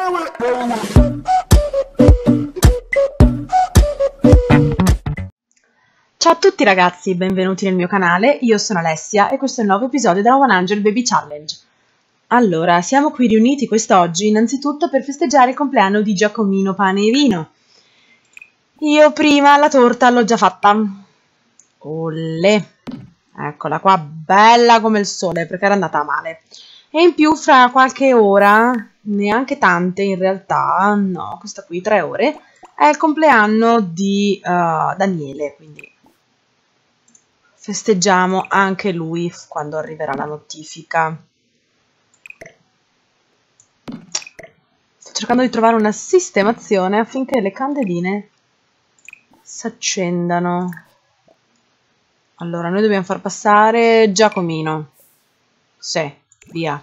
Ciao a tutti ragazzi, benvenuti nel mio canale, io sono Alessia e questo è il nuovo episodio della 100 Baby Challenge. Allora, siamo qui riuniti quest'oggi innanzitutto per festeggiare il compleanno di Giacomino Pane e Vino. Io prima la torta l'ho già fatta. Olè! Eccola qua, bella come il sole, perché era andata male. E in più fra qualche ora, neanche tante in realtà, no, questa qui 3 ore, è il compleanno di Daniele, quindi festeggiamo anche lui quando arriverà la notifica. Sto cercando di trovare una sistemazione affinché le candeline si accendano. Allora, noi dobbiamo far passare Giacomino. Sì, via.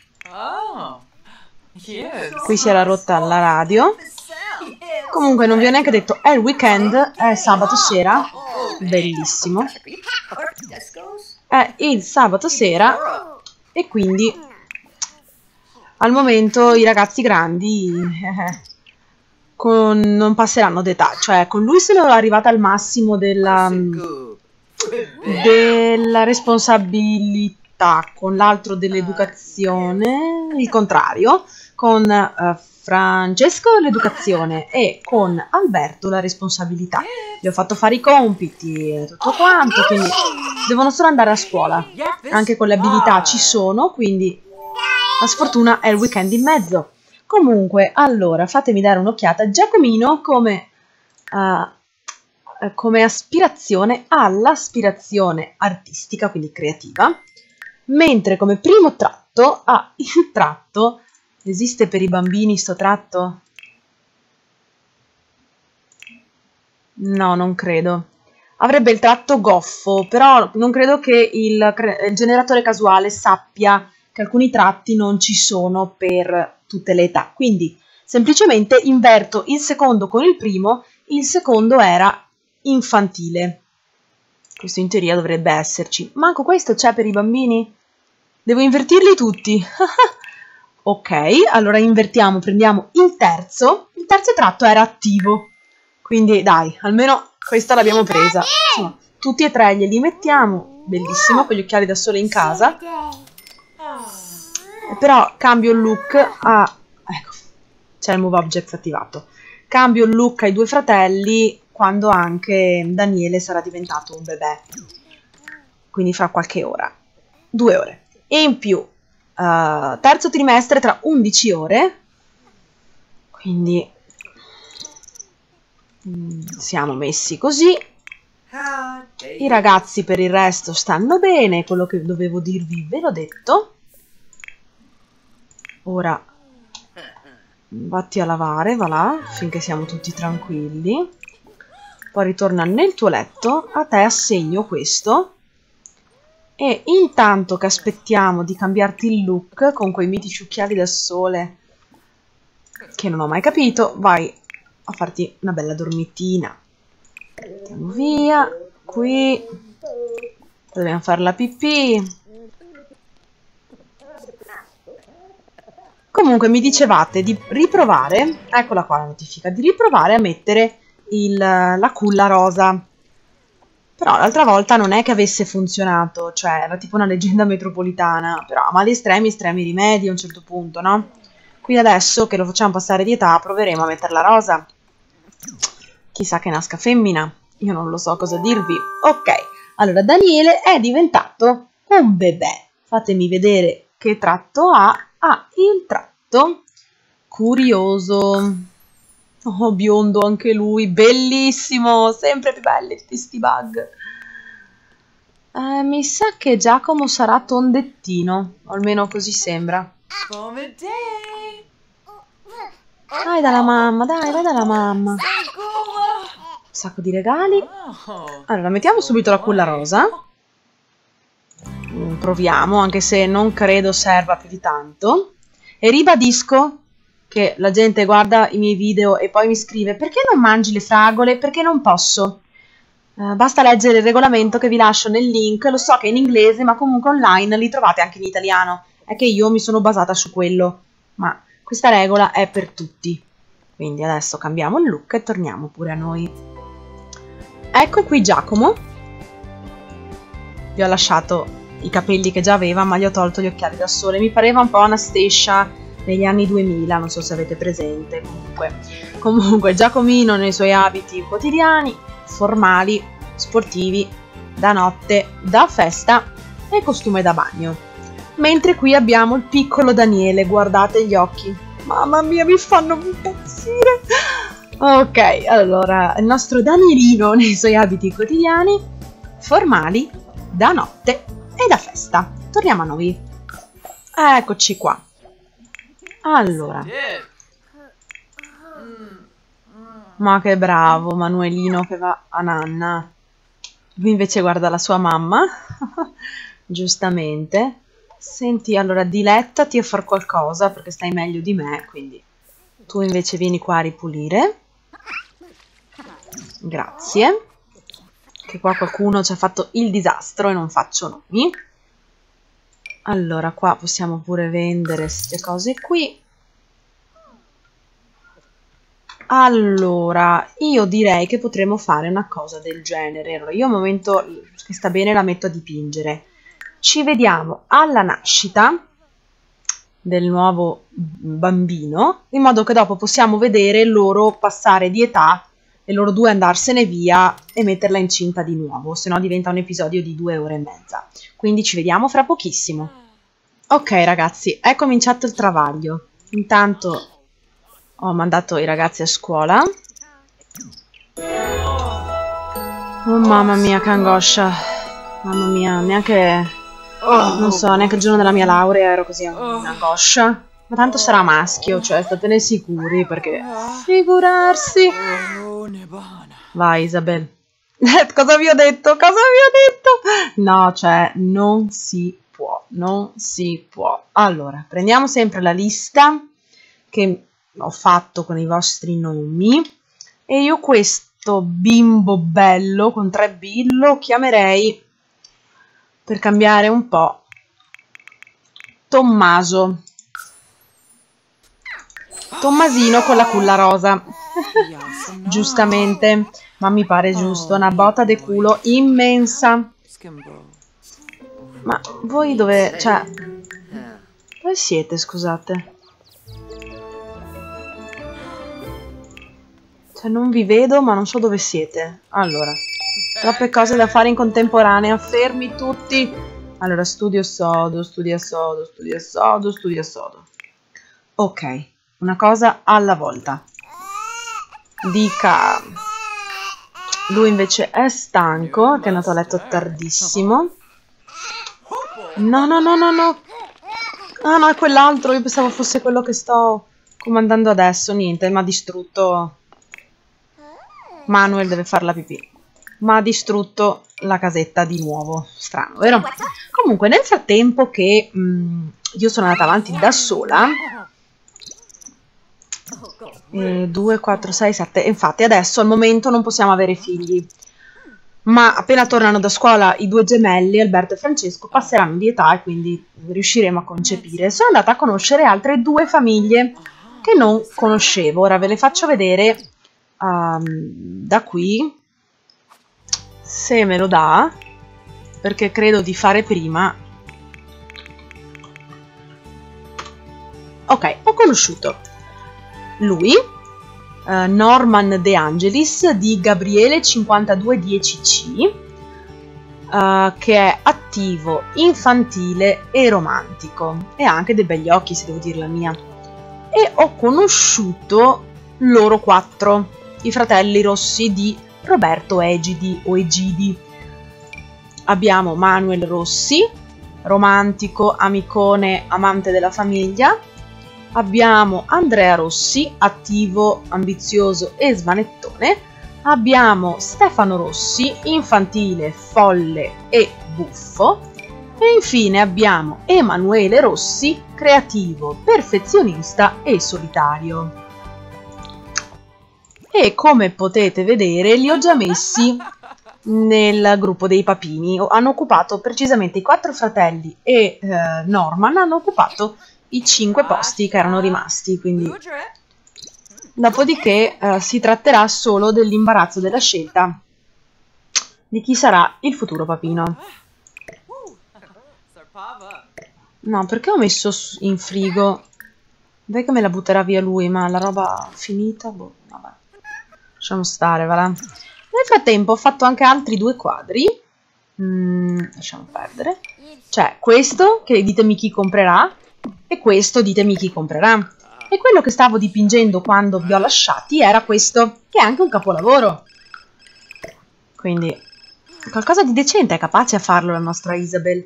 Qui si era rotta la radio. Comunque non vi ho neanche detto, è il weekend, è sabato sera. Bellissimo. È il sabato sera e quindi al momento i ragazzi grandi non passeranno d'età. Cioè con lui sono arrivata al massimo della responsabilità, con l'altro dell'educazione, il contrario, con Francesco l'educazione e con Alberto la responsabilità. Gli ho fatto fare i compiti e tutto quanto, quindi devono solo andare a scuola. Anche con le abilità ci sono, quindi la sfortuna è il weekend in mezzo. Comunque, allora, fatemi dare un'occhiata. Giacomino come aspirazione all'aspirazione artistica, quindi creativa, mentre come primo tratto ha il tratto. Esiste per i bambini sto tratto? No, non credo. Avrebbe il tratto goffo, però non credo che il generatore casuale sappia che alcuni tratti non ci sono per tutte le età. Quindi semplicemente inverto il secondo con il primo, il secondo era infantile. Questo in teoria dovrebbe esserci. Manco questo c'è per i bambini? Devo invertirli tutti. Ok, allora invertiamo, prendiamo il terzo. Il terzo tratto era attivo. Quindi dai, almeno questa l'abbiamo presa. Insomma, tutti e tre glieli mettiamo. Bellissimo, con gli occhiali da sole in casa. Però cambio il look a... Ecco, c'è il Move Objects attivato. Cambio il look ai due fratelli quando anche Daniele sarà diventato un bebè. Quindi fra qualche ora. 2 ore. E in più, terzo trimestre tra 11 ore. Quindi siamo messi così. I ragazzi per il resto stanno bene. Quello che dovevo dirvi ve l'ho detto. Ora vatti a lavare, va là, finché siamo tutti tranquilli. Poi ritorna nel tuo letto, a te assegno questo. E intanto che aspettiamo di cambiarti il look con quei mitici occhiali da sole che non ho mai capito, vai a farti una bella dormitina. Andiamo via, qui dobbiamo fare la pipì. Comunque mi dicevate di riprovare, eccola qua la notifica, di riprovare a mettere la culla rosa. Però l'altra volta non è che avesse funzionato, cioè era tipo una leggenda metropolitana, però a mali estremi, estremi rimedi a un certo punto, no? Quindi adesso che lo facciamo passare di età proveremo a metterla rosa. Chissà che nasca femmina, io non lo so cosa dirvi. Ok, allora Daniele è diventato un bebè. Fatemi vedere che tratto ha. Ah, il tratto curioso. Oh, biondo anche lui, bellissimo, sempre più belli tutti sti bug. Mi sa che Giacomo sarà tondettino, o almeno così sembra. Dai dalla mamma, dai dalla mamma. Un sacco di regali. Allora, mettiamo subito la culla rosa. Proviamo, anche se non credo serva più di tanto. E ribadisco che la gente guarda i miei video e poi mi scrive: perché non mangi le fragole? Perché non posso. Basta leggere il regolamento che vi lascio nel link. Lo so che è in inglese, ma comunque online li trovate anche in italiano. È che io mi sono basata su quello. Ma questa regola è per tutti. Quindi adesso cambiamo il look e torniamo pure a noi. Ecco qui Giacomo. Gli ho lasciato i capelli che già aveva, ma gli ho tolto gli occhiali da sole. Mi pareva un po' Anastasia negli anni 2000, non so se avete presente. Comunque Giacomino nei suoi abiti quotidiani, formali, sportivi, da notte, da festa e costume da bagno. Mentre qui abbiamo il piccolo Daniele, guardate gli occhi. Mamma mia, mi fanno impazzire! Ok, allora, il nostro Danielino nei suoi abiti quotidiani, formali, da notte e da festa. Torniamo a noi. Eccoci qua. Allora. Ma che bravo Manuelino che va a nanna. Lui invece guarda la sua mamma. Giustamente. Senti, allora dilettati a far qualcosa perché stai meglio di me, quindi tu invece vieni qua a ripulire. Grazie. Che qua qualcuno ci ha fatto il disastro e non faccio nomi. Allora, qua possiamo pure vendere queste cose qui. Allora, io direi che potremmo fare una cosa del genere. Allora, io al momento che sta bene la metto a dipingere. Ci vediamo alla nascita del nuovo bambino, in modo che dopo possiamo vedere loro passare di età e loro due andarsene via e metterla incinta di nuovo, se no diventa un episodio di 2 ore e mezza. Quindi ci vediamo fra pochissimo. Ok ragazzi, è cominciato il travaglio. Intanto ho mandato i ragazzi a scuola. Oh mamma mia, che angoscia. Mamma mia, neanche... non so, neanche il giorno della mia laurea ero così in angoscia. Ma tanto sarà maschio, cioè statene sicuri perché... Figurarsi. Vai Isabel. Cosa vi ho detto? Cosa vi ho detto? No, cioè, non si può, non si può. Allora, prendiamo sempre la lista che ho fatto con i vostri nomi e io questo bimbo bello con 3 B lo chiamerei, per cambiare un po', Tommaso. Tommasino con la culla rosa. Giustamente, ma mi pare giusto, una botta de culo immensa. Ma voi dove, cioè, dove siete, scusate? Cioè, non vi vedo, ma non so dove siete. Allora, troppe cose da fare in contemporanea, fermi tutti. Allora, studio sodo, studia sodo, studia sodo, studia sodo. Ok, una cosa alla volta. Dica, lui invece è stanco, che è andato a letto tardissimo. No, no, no, no, no. Ah no, è quell'altro, io pensavo fosse quello che sto comandando adesso. Niente, mi ha distrutto. Manuel deve fare la pipì. Ma ha distrutto la casetta di nuovo. Strano, vero? Comunque, nel frattempo che io sono andata avanti da sola... 2, 4, 6, 7. Infatti adesso al momento non possiamo avere figli. Ma appena tornano da scuola i 2 gemelli, Alberto e Francesco, passeranno di età e quindi riusciremo a concepire. Sono andata a conoscere altre 2 famiglie che non conoscevo. Ora ve le faccio vedere da qui, se me lo dà, perché credo di fare prima. Ok, ho conosciuto lui, Norman De Angelis di Gabriele 5210C, che è attivo, infantile e romantico, e ha anche dei begli occhi, se devo dire la mia. E ho conosciuto loro 4, i fratelli Rossi di Roberto Egidi o Egidi. Abbiamo Manuel Rossi, romantico, amicone, amante della famiglia. Abbiamo Andrea Rossi, attivo, ambizioso e smanettone. Abbiamo Stefano Rossi, infantile, folle e buffo. E infine abbiamo Emanuele Rossi, creativo, perfezionista e solitario. E come potete vedere li ho già messi nel gruppo dei papini. Hanno occupato precisamente i 4 fratelli e Norman hanno occupato i 5 posti che erano rimasti, quindi dopodiché si tratterà solo dell'imbarazzo della scelta di chi sarà il futuro papino. No, perché ho messo in frigo? Beh, che me la butterà via lui, ma la roba finita, boh, vabbè. Lasciamo stare, va là. Nel frattempo ho fatto anche altri 2 quadri. Lasciamo perdere. Cioè, questo, che ditemi chi comprerà, e questo, ditemi chi comprerà. E quello che stavo dipingendo quando vi ho lasciati era questo, che è anche un capolavoro. Quindi, qualcosa di decente è capace a farlo la nostra Isabel.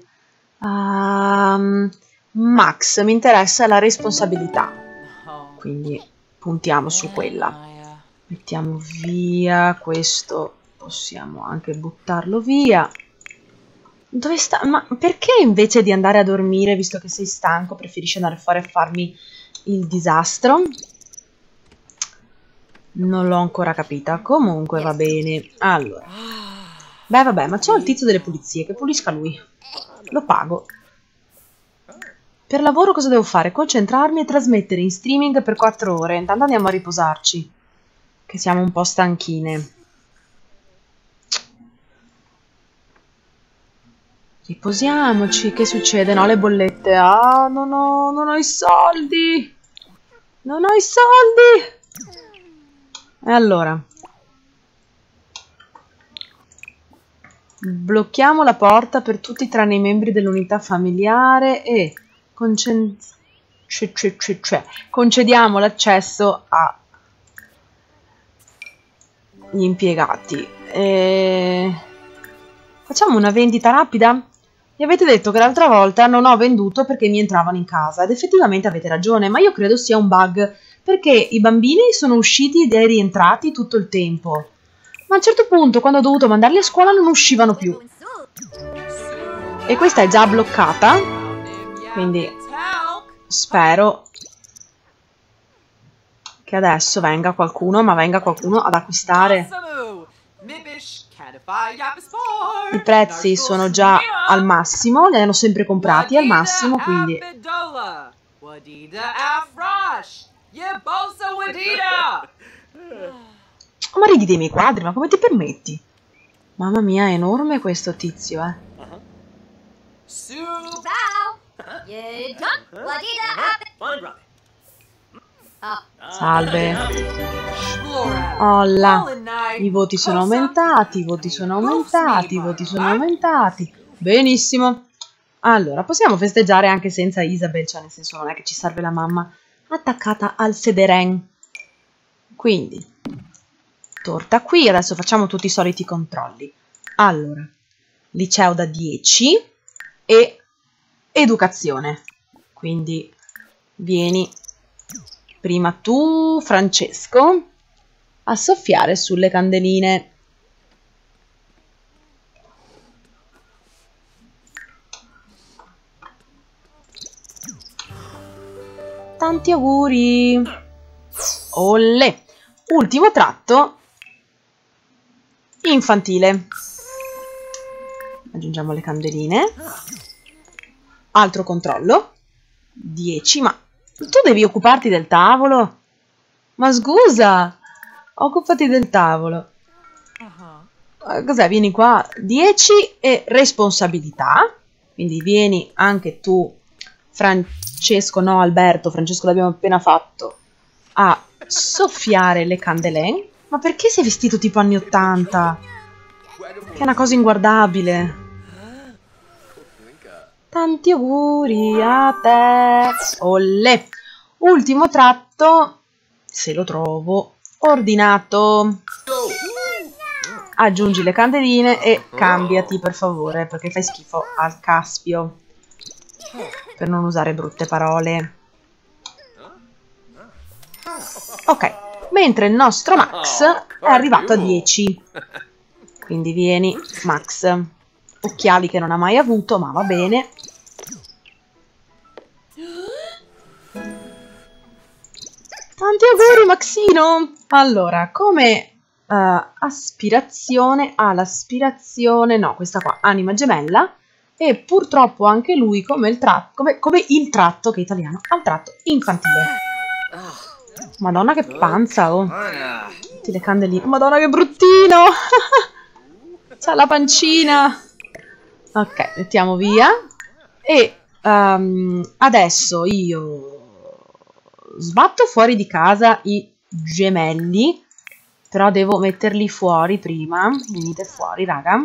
Max, mi interessa la responsabilità. Quindi, puntiamo su quella. Mettiamo via questo, possiamo anche buttarlo via. Dove sta? Ma perché invece di andare a dormire, visto che sei stanco, preferisci andare fuori a farmi il disastro? Non l'ho ancora capita. Comunque va bene. Allora. Beh, vabbè, ma c'ho il tizio delle pulizie, che pulisca lui. Lo pago. Per lavoro cosa devo fare? Concentrarmi e trasmettere in streaming per 4 ore. Intanto andiamo a riposarci, che siamo un po' stanchine. Riposiamoci, che succede? No, le bollette. Ah, non ho i soldi. Non ho i soldi. E allora. Blocchiamo la porta per tutti tranne i membri dell'unità familiare e concediamo l'accesso agli impiegati. Facciamo una vendita rapida? Mi avete detto che l'altra volta non ho venduto perché mi entravano in casa ed effettivamente avete ragione, ma io credo sia un bug perché i bambini sono usciti e rientrati tutto il tempo. Ma a un certo punto, quando ho dovuto mandarli a scuola, non uscivano più. E questa è già bloccata. Quindi spero che adesso venga qualcuno, ma venga qualcuno ad acquistare. I prezzi sono già al massimo, li hanno sempre comprati al massimo, quindi... Ma ridi dei miei quadri, ma come ti permetti? Mamma mia, è enorme questo tizio, eh. Salve. Olla. I voti sono aumentati, i voti sono aumentati, i voti sono aumentati. Benissimo. Allora, possiamo festeggiare anche senza Isabel, cioè nel senso non è che ci serve la mamma attaccata al sederen. Quindi... torta qui, adesso facciamo tutti i soliti controlli. Allora, liceo da 10 e educazione. Quindi vieni prima tu, Francesco, a soffiare sulle candeline. Tanti auguri. Olle. Ultimo tratto infantile. Aggiungiamo le candeline. Altro controllo. 10, ma tu devi occuparti del tavolo? Ma scusa, occupati del tavolo. Cos'è? Vieni qua. 10 e responsabilità. Quindi vieni anche tu, Francesco, no Alberto, Francesco l'abbiamo appena fatto, a soffiare le candele. Ma perché sei vestito tipo anni 80? Che è una cosa inguardabile. Tanti auguri a te. Olle. Ultimo tratto, se lo trovo, ordinato. Aggiungi le candeline e cambiati per favore, perché fai schifo al caspio. Per non usare brutte parole. Ok. Mentre il nostro Max è arrivato a 10. Quindi vieni, Max. Occhiali che non ha mai avuto, ma va bene. Tanti auguri, Maxino! Allora, come aspirazione, l'aspirazione... no, questa qua, anima gemella. e purtroppo anche lui, come il tratto, che è italiano, ha un tratto infantile. Madonna che panza, oh. Tutte le candeline. Madonna che bruttino! C'ha la pancina. Ok, mettiamo via. E adesso io sbatto fuori di casa i gemelli. Però devo metterli fuori prima. Venite fuori, raga.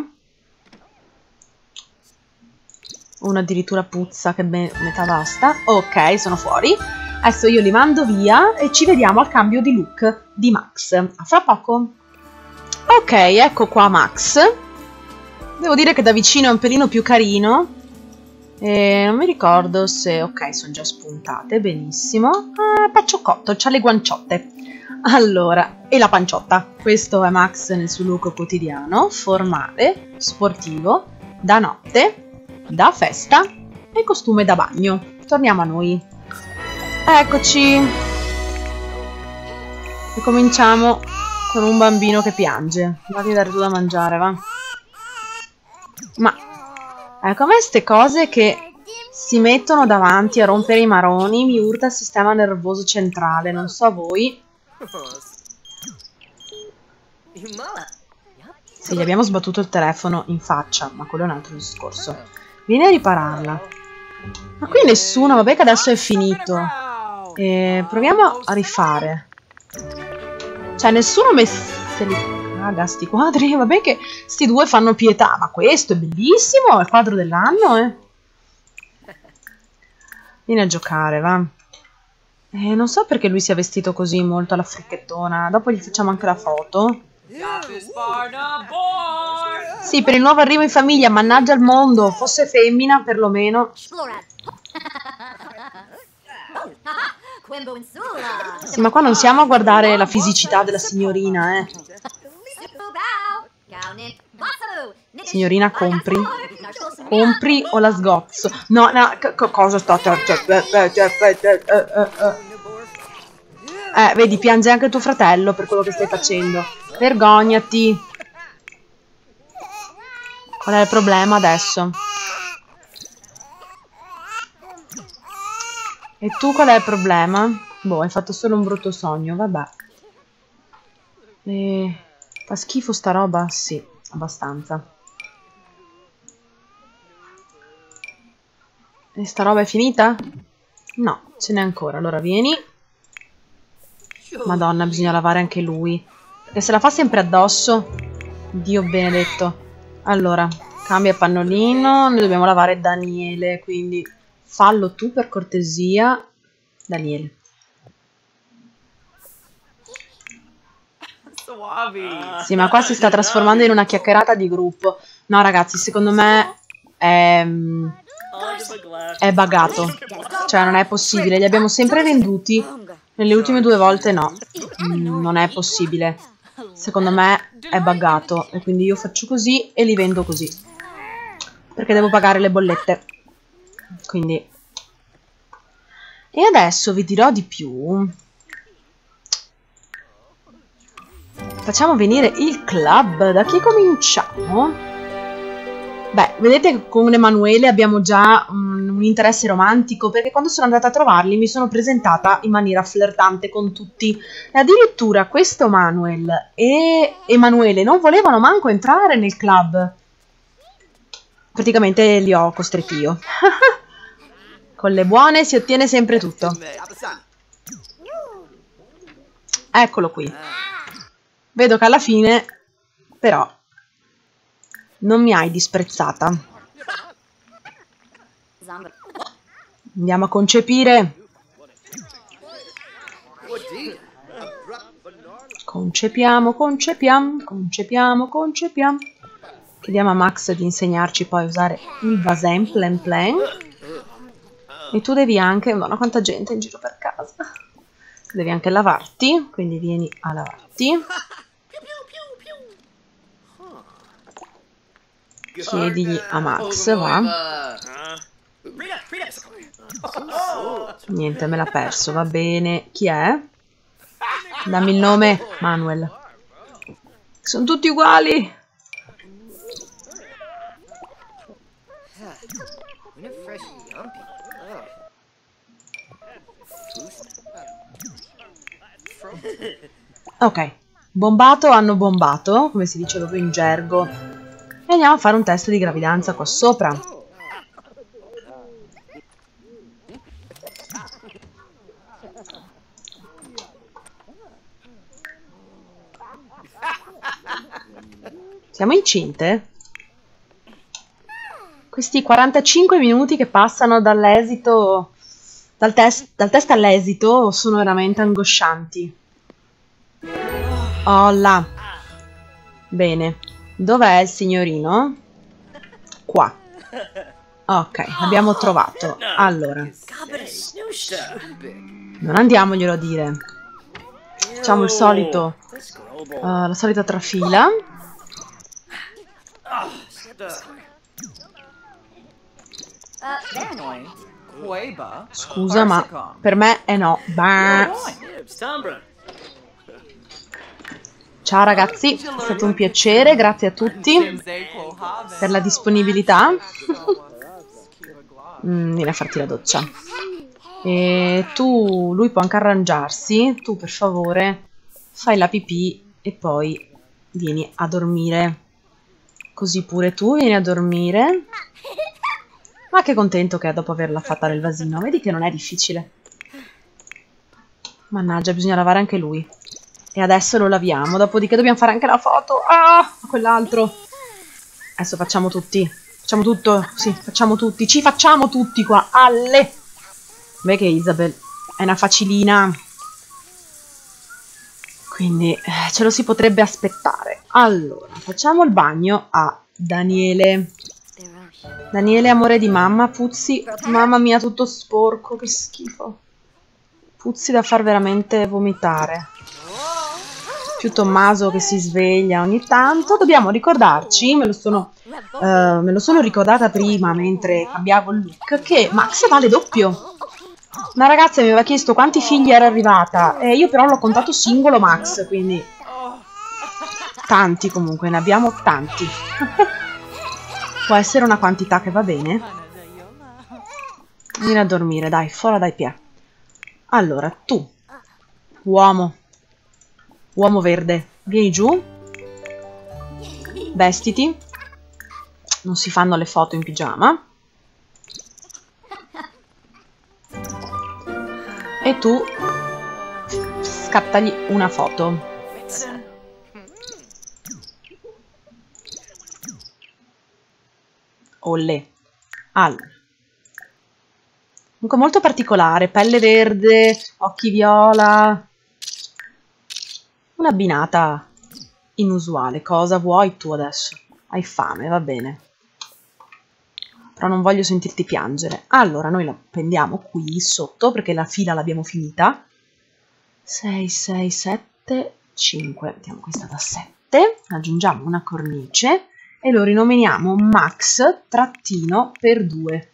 Uno addirittura puzza che metà basta. Ok, sono fuori. Adesso io li mando via e ci vediamo al cambio di look di Max. A fra poco. Ok, ecco qua Max. Devo dire che da vicino è un pelino più carino. E non mi ricordo se... Ok, sono già spuntate, benissimo. Paccioccotto, c'ha le guanciotte. Allora, e la panciotta. Questo è Max nel suo look quotidiano, formale, sportivo, da notte, da festa e costume da bagno. Torniamo a noi. Eccoci. E cominciamo con un bambino che piange. Vatti a dare tu da mangiare, va. Ma ecco, a me ste cose che si mettono davanti a rompere i maroni mi urta il sistema nervoso centrale, non so voi. Sì, gli abbiamo sbattuto il telefono in faccia, ma quello è un altro discorso. Vieni a ripararla. Ma qui nessuno, vabbè che adesso è finito. Proviamo a rifare. Cioè, nessuno messe lì. Raga, sti quadri, vabbè che sti due fanno pietà, ma questo è bellissimo, è il quadro dell'anno, eh. Vieni a giocare, va. Non so perché lui sia vestito così molto alla fricchettona. Dopo gli facciamo anche la foto. Sì, per il nuovo arrivo in famiglia, mannaggia il mondo. Fosse femmina, perlomeno. Sì, ma qua non siamo a guardare la fisicità della signorina, eh. Signorina, compri? Compri o la sgozzo? No, no, cosa sto... vedi, piange anche tuo fratello per quello che stai facendo. Vergognati. Qual è il problema adesso? E tu qual è il problema? Boh, hai fatto solo un brutto sogno, vabbè. Fa schifo sta roba? Sì, abbastanza. E sta roba è finita? No, ce n'è ancora. Allora vieni. Madonna, bisogna lavare anche lui. Perché se la fa sempre addosso. Dio benedetto. Allora, cambia pannolino. Noi dobbiamo lavare Daniele, quindi fallo tu per cortesia. Daniele. Sì, ma qua si sta trasformando in una chiacchierata di gruppo. No, ragazzi, secondo me è buggato. Cioè, non è possibile. Li abbiamo sempre venduti. Nelle ultime 2 volte no. Non è possibile. Secondo me è buggato. E quindi io faccio così e li vendo così. Perché devo pagare le bollette. Quindi. E adesso vi dirò di più. Facciamo venire il club. Da chi cominciamo? Beh, vedete che con Emanuele abbiamo già un interesse romantico, perché quando sono andata a trovarli mi sono presentata in maniera flirtante con tutti. E addirittura questo Manuel e Emanuele non volevano manco entrare nel club. Praticamente li ho costretti io. Con le buone si ottiene sempre tutto. Eccolo qui. Vedo che alla fine, però, non mi hai disprezzata. Andiamo a concepire. Concepiamo. Chiediamo a Max di insegnarci poi a usare il vasen plan plan. E tu devi anche... Madonna, quanta gente in giro per casa. Tu devi anche lavarti, quindi vieni a lavarti. Chiedigli a Max, va. Niente, me l'ha perso, va bene. Chi è? Dammi il nome. Manuel. Sono tutti uguali. Ok, bombato, hanno bombato, come si dice proprio in gergo. E andiamo a fare un test di gravidanza qua sopra. Siamo incinte? Questi 45 minuti che passano dall'esito, dal test all'esito, sono veramente angoscianti. Oh là. Bene. Dov'è il signorino? Qua. Ok, l'abbiamo trovato. Allora. Non andiamoglielo a dire. Facciamo il solito, la solita trafila. Scusa, ma per me è no. Bah. Ciao ragazzi, è stato un piacere, grazie a tutti per la disponibilità. Vieni a farti la doccia. E tu, lui può anche arrangiarsi, tu per favore fai la pipì e poi vieni a dormire. Così pure tu vieni a dormire. Ma che contento che è dopo averla fatta nel vasino, vedi che non è difficile. Mannaggia, bisogna lavare anche lui. E adesso lo laviamo, dopodiché dobbiamo fare anche la foto. Ah, quell'altro. Adesso facciamo tutti. Facciamo tutto, sì, facciamo tutti. Ci facciamo tutti qua, alle. Beh che Isabel è una facilina. Quindi ce lo si potrebbe aspettare. Allora, facciamo il bagno a Daniele. Daniele, amore di mamma, puzzi. Mamma mia, tutto sporco, che schifo. Puzzi da far veramente vomitare. Più Tommaso che si sveglia ogni tanto. Dobbiamo ricordarci, me lo sono ricordata prima mentre cambiavo il look, che Max vale doppio. Una ragazza mi aveva chiesto quanti figli era arrivata e io però l'ho contato singolo Max, quindi tanti comunque, ne abbiamo tanti. Può essere una quantità che va bene. Vieni a dormire, dai, fuori dai piedi. Allora, tu, uomo verde, vieni giù, vestiti, non si fanno le foto in pigiama. E tu scattagli una foto. Olle. Allora. Comunque molto particolare, pelle verde, occhi viola. Un'abbinata inusuale. Cosa vuoi tu adesso? Hai fame, va bene. Però non voglio sentirti piangere. Allora, noi la appendiamo qui sotto, perché la fila l'abbiamo finita. 6, 6, 7, 5. Mettiamo questa da 7. Aggiungiamo una cornice e lo rinominiamo Max trattino per 2.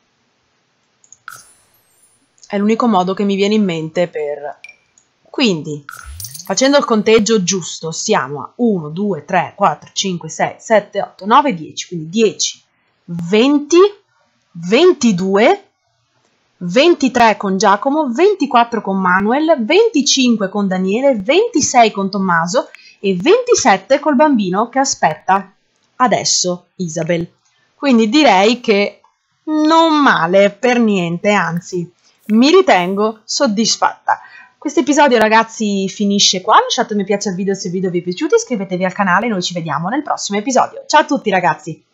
È l'unico modo che mi viene in mente per... Quindi, facendo il conteggio giusto, siamo a 1, 2, 3, 4, 5, 6, 7, 8, 9, 10. Quindi 10. 20, 22, 23 con Giacomo, 24 con Manuel, 25 con Daniele, 26 con Tommaso e 27 col bambino che aspetta adesso Isabel. Quindi direi che non male per niente, anzi mi ritengo soddisfatta. Questo episodio ragazzi finisce qua, lasciate un mi piace al video se il video vi è piaciuto, iscrivetevi al canale e noi ci vediamo nel prossimo episodio. Ciao a tutti ragazzi!